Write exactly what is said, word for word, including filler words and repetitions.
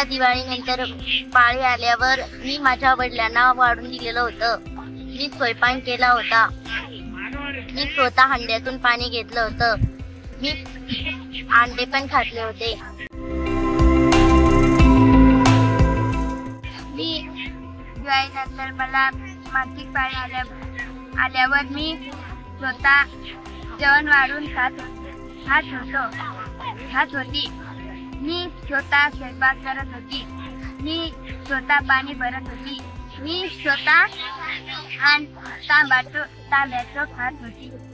मला दिवाळीनंतर पाळी आल्यावर मी माझ्या वडिलांना वाढून दिलेलं होतं. मी स्वयंपाक केला होता. मी स्वतः हंड्यातून पाणी घेतलं होतं. मी अंडे पण खाल्ले होते. मी दिवाळीनंतर मला मासिक पाळी आल्या आल्यावर मी स्वतः जेवण वाढून खात खात होतो खात होती. मी स्वतः स्वयंपाक करत होती. मी स्वतः पाणी भरत होती. मी स्वतः तांबाटं तांब्याचं खात होती.